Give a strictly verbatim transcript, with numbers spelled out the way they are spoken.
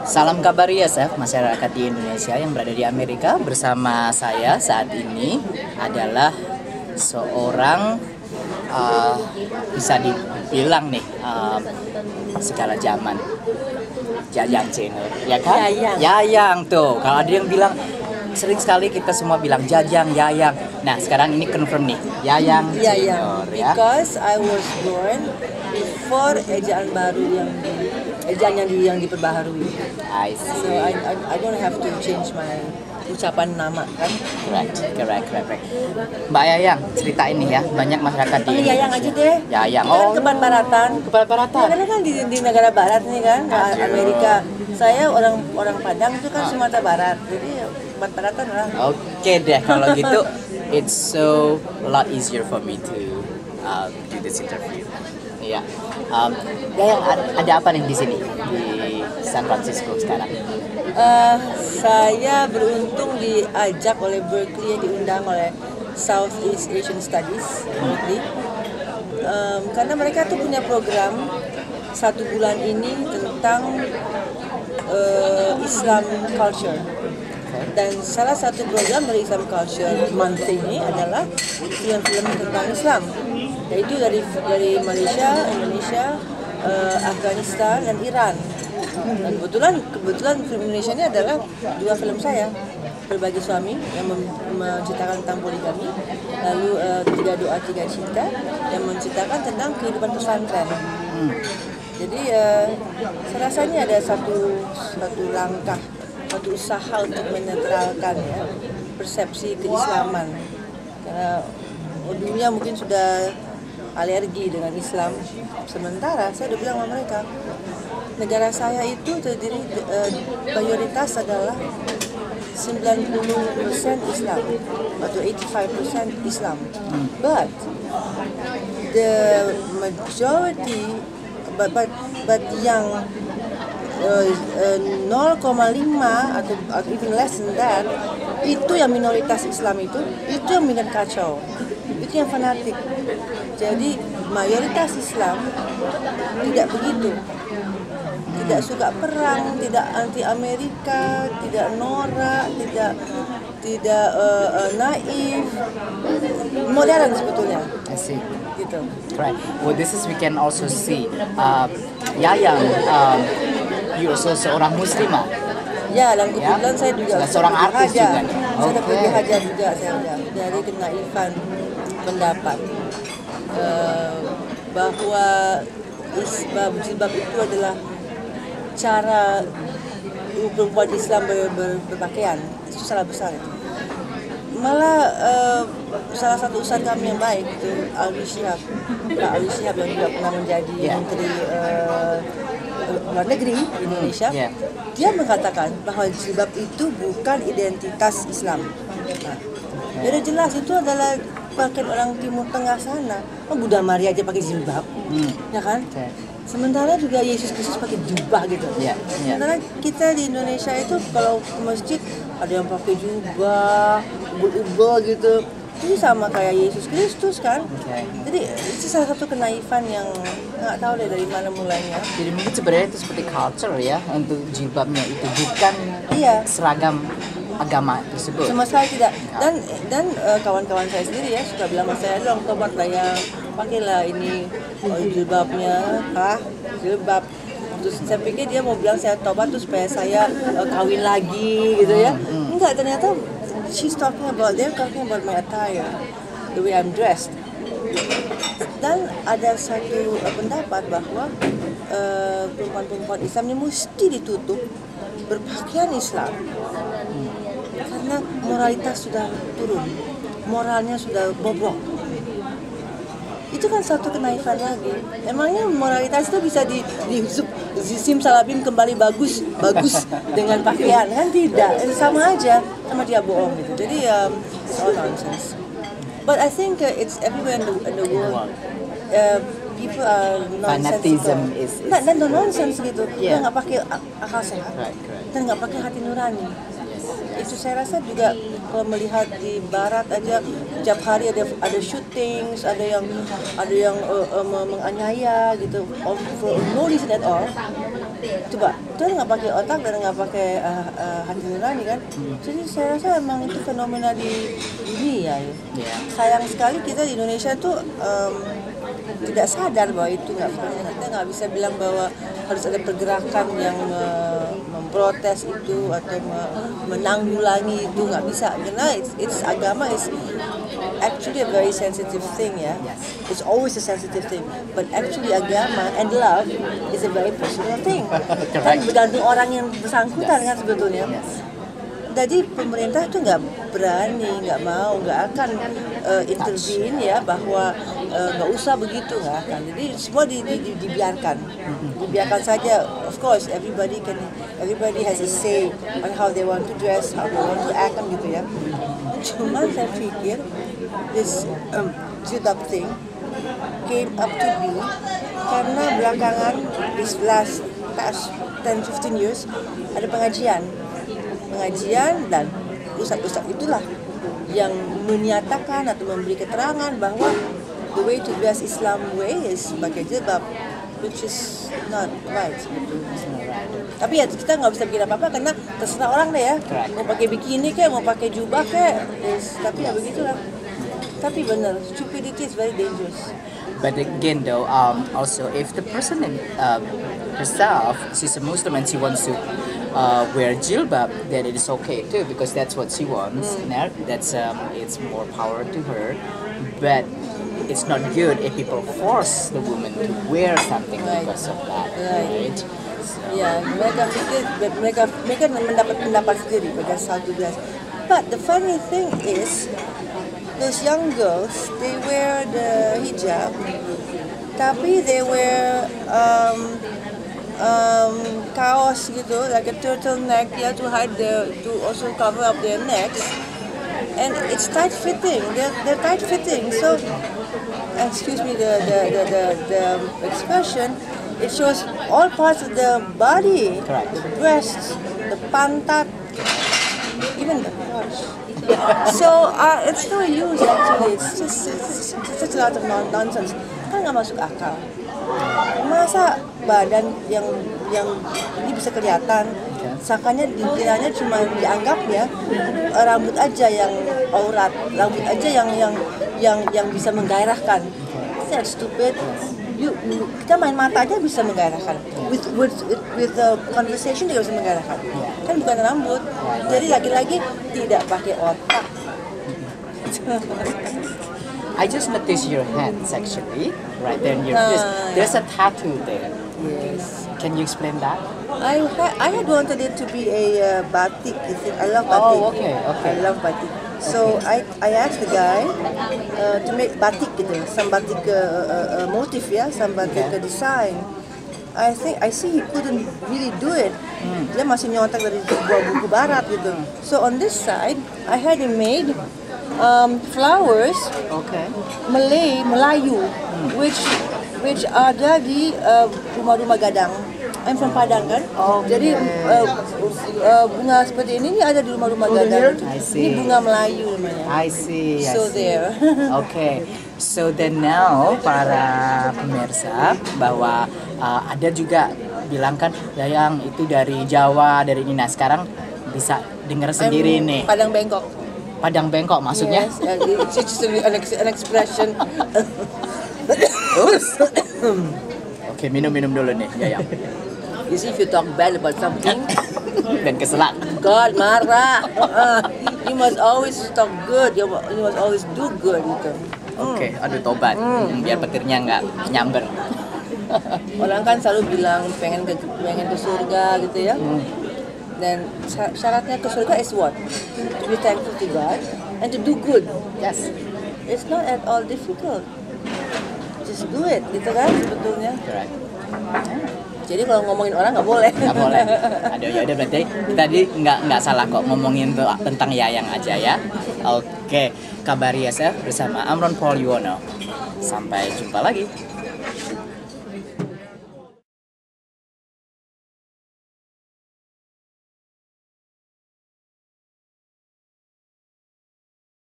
Salam kabar ya, Chef, masyarakat di Indonesia yang berada di Amerika. Bersama saya saat ini adalah seorang uh, bisa dibilang nih uh, segala zaman Jajang channel, ya kan? Yayang. Yayang tuh. Kalau ada yang bilang, sering sekali kita semua bilang Jajang, Yayang. Nah sekarang ini confirm nih, Yayang Yayang. Junior, ya. Because I was born before ejaan baru yang di, ejaan yang, di, yang diperbaharui. I see. So I, I I don't have to change my ucapan nama kan. Correct, correct, correct, correct. Mbak Yayang, ceritain nih ya, banyak masyarakat di Panggil Yayang aja deh. Yayang. Kita kan Oh, kebat baratan. kepada baratan. Karena kan di, di negara barat nih kan, Aduh. Amerika. Saya orang orang Padang itu kan Sumatera Barat. Jadi kebat baratan lah. Oke deh, kalau gitu it's so a lot easier for me to uh, do this interview. Iya. Um, Yayang, ad- ada apa nih di sini di San Francisco sekarang? Eh, saya beruntung diajak oleh Berkeley, diundang oleh Southeast Asian Studies Berkeley. Em, karena mereka tuh punya program satu bulan ini tentang eh, Islam culture. Dan salah satu program dari Islam Culture Month ini adalah film-film tentang Islam, yaitu dari dari Malaysia, Indonesia, eh, Afghanistan, dan Iran. Dan kebetulan kebetulan film Indonesia ini adalah dua film saya, Berbagi Suami yang mem- menceritakan tentang poligami, lalu eh, Tiga Doa Tiga Cinta yang menceritakan tentang kehidupan pesantren. Jadi eh, saya rasa ini ada satu satu langkah, satu usaha untuk menetralkan ya persepsi keislaman, karena oh, dunia mungkin sudah alergi dengan Islam. Sementara saya udah bilang sama mereka, negara saya itu terdiri eh, mayoritas adalah sembilan puluh persen Islam atau delapan puluh lima persen Islam, but the majority but but, but yang uh, uh, nol koma lima atau, atau even less than that, itu yang minoritas Islam itu itu yang bikin kacau, itu yang fanatik. Jadi mayoritas Islam tidak begitu, tidak suka perang, tidak anti Amerika, tidak norak, tidak tidak uh, uh, naif, modern sebetulnya. I see. Gitu. Right. Well, this is we can also see uh, Yayang. Um, you also seorang muslimah. Ya, dan kebetulan Ya, saya juga sudah seorang pergi artis haja. juga nih. Saya udah Oke. pergi haja juga, saya udah dari kenaifan pendapat eh, bahwa isbab jilbab itu adalah cara perempuan Islam ber, ber, berpakaian. Itu salah besar itu. Malah eh, salah satu ustaz kami yang baik itu Alwi Shihab, Pak Alwi Shihab yang juga pernah menjadi Yeah. menteri eh, luar negeri Indonesia, Yeah. dia mengatakan bahwa jilbab itu bukan identitas Islam. Nah, jadi jelas itu adalah pakaian orang Timur Tengah sana. Oh, Bunda Maria aja pakai jilbab, Hmm. ya kan? Okay. Sementara juga Yesus Kristus pakai jubah gitu. Iya, iya. Sementara kita di Indonesia itu kalau ke masjid ada yang pakai jubah, ubel-ubel gitu. Ini sama kayak Yesus Kristus kan. Okay. Jadi itu salah satu kenaifan yang nggak tahu deh dari mana mulainya. Jadi mungkin sebenarnya itu seperti culture ya, untuk jilbabnya itu bukan Iya. seragam agama tersebut. Sama sekali tidak. Dan dan eh, kawan-kawan saya sendiri ya suka bilang sama saya, dong tobat lah ya, pakailah ini oh, jilbabnya, ah jilbab. Terus saya pikir dia mau bilang saya tobat tuh supaya saya eh, kawin lagi gitu ya. Enggak, ternyata she's talking about they're talking about my attire, the way I'm dressed. Dan ada satu eh, pendapat bahwa eh, perempuan-perempuan Islam ini mesti ditutup berpakaian Islam. Karena moralitas sudah turun, moralnya sudah bobrok. Itu kan satu kenaifan lagi. Emangnya moralitas itu bisa di, di, di simsalabim kembali bagus bagus dengan pakaian kan tidak, sama aja sama dia bohong gitu. Jadi um, it's all nonsense. But I think uh, it's everywhere in the, in the world. Uh, people are Fanatism nonsensical. is- is- Nah, dan nonsense gitu. Yeah. Dia nggak pakai a- akal sehat Right, correct. dan nggak pakai hati nurani. Itu saya rasa juga kalau melihat di barat aja setiap hari ada ada shootings, ada yang ada yang uh, uh, menganiaya gitu for no reason at all. Coba, itu nggak pakai otak dan nggak pakai uh, uh, hati nurani kan? Jadi saya rasa emang itu fenomena di dunia ya. Yeah. Sayang sekali kita di Indonesia tuh um, tidak sadar bahwa itu nggak, kita nggak bisa bilang bahwa harus ada pergerakan yang uh, memprotes itu atau menanggulangi itu, nggak bisa, karena it's, it's agama is actually a very sensitive thing ya. It's always a sensitive thing, but actually agama and love is a very personal thing. Kan bergantung orang yang bersangkutan kan sebetulnya. Jadi pemerintah tuh nggak berani, nggak mau, nggak akan uh, intervene ya, bahwa nggak uh, usah begitu, nggak akan. Jadi semua di, di, di, dibiarkan, dibiarkan saja. Of course, everybody can, everybody has a say on how they want to dress, how they want to act, kan gitu ya. Cuma saya pikir this um, jilbab thing came up to be karena belakangan this last past ten to fifteen years ada pengajian. pengajian dan ustaz-ustaz itulah yang menyatakan atau memberi keterangan bahwa the way to dress Islam way is pakai jilbab, which is not right. Tapi ya kita nggak bisa bikin apa-apa karena terserah orang deh ya, mau pakai bikini kayak mau pakai jubah kayak, yes, tapi ya begitulah. Tapi benar, stupidity is very dangerous. But again, though, um, also if the person in, uh, herself, she's a Muslim and she wants to uh, wear jilbab, then it is okay too, because that's what she wants. Mm. Now, that's um, it's more power to her. But it's not good if people force the woman to wear something right. because of that, right? right? So. Ya, mereka pikir mereka mereka mendapat pendapat sendiri pada satu dress. But the funny thing is, those young girls, they wear the hijab, tapi they wear um, um, kaos gitu, like a turtleneck, yeah, to hide their, to also cover up their necks, and it's tight fitting. They're they're tight fitting. So, excuse me, the the the the, the expression, it shows all parts of the body, Correct. the breasts, the pantat, even the crotch. So uh, it's no use actually. It's just it's, it's such a lot of non- nonsense. Kan nggak masuk akal. Masa badan yang yang ini bisa kelihatan, sakanya dikiranya cuma dianggap ya rambut aja yang aurat, rambut aja yang yang yang yang bisa menggairahkan. That's stupid. You, kita main mata aja bisa menggairahkan. With with with, with uh, conversation juga bisa menggairahkan. Kan bukan rambut. Jadi lagi-lagi tidak pakai otak. I just noticed your hands actually, right there in your uh, face. There's a tattoo there. Yes. Can you explain that? I had I had wanted it to be a uh, batik. You think I love batik. Oh, okay, okay. I love batik. So I I asked the guy uh, to make batik gitu, some batik uh, uh, uh, motif ya, some batik Okay. uh, design. I think I see he couldn't really do it. Hmm. Dia masih nyontek dari sebuah buku barat gitu. So on this side, I had him made um, flowers Okay. Malay Melayu, Hmm. which which ada di uh, rumah-rumah gadang. I'm from Padang kan, Oh, jadi uh, uh, bunga seperti ini, ini ada di rumah-rumah gadang. I see. Ini bunga Melayu namanya. I see. I So see. there. Okay. So then now para pemirsa bahwa uh, ada juga bilang kan yang itu dari Jawa, dari ini. Nah sekarang bisa dengar sendiri I'm nih. Padang Bangkok. Padang Bengkok maksudnya? Yes, uh, it's just an, ex- an expression. Oops. Oke, minum-minum dulu nih, ya ya. You see, if you talk bad about something, Dan keselak. God marah. Uh, you must always talk good. You, mu- you must always do good gitu. Oke, aduh tobat. Hmm, biar petirnya nggak nyamber. Orang kan selalu bilang pengen ke pengen ke surga gitu ya. Dan sya- syaratnya ke surga is what? To be thankful to God and to do good. Yes. It's not at all difficult. Just do it, gitu kan sebetulnya. Correct. Jadi kalau ngomongin orang nggak boleh. Nggak boleh. Aduh ya udah berarti tadi nggak nggak salah kok ngomongin tuh tentang Yayang aja ya. Oke, Kabar Yasa bersama Amron Paul Yuwono. Sampai jumpa lagi.